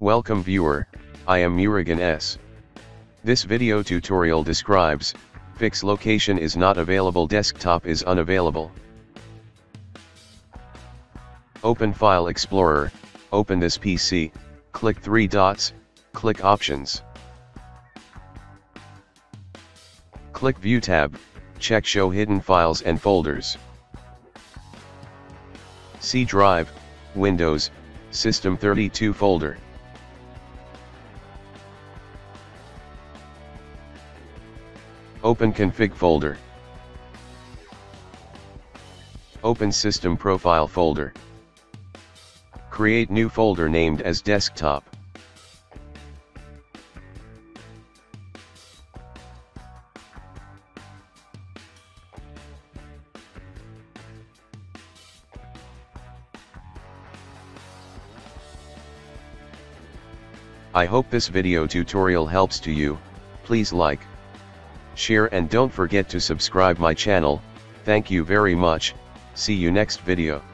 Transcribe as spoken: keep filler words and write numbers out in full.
Welcome viewer, I am Murugan S. This video tutorial describes, fix location is not available, desktop is unavailable. Open File Explorer, open this P C, click three dots, click Options. Click View tab, check Show Hidden Files and Folders. C Drive, Windows, System thirty-two folder. Open Config folder. Open System Profile folder. Create new folder named as Desktop. I hope this video tutorial helps to you. Please like, share and don't forget to subscribe my channel. Thank you very much. See you next video.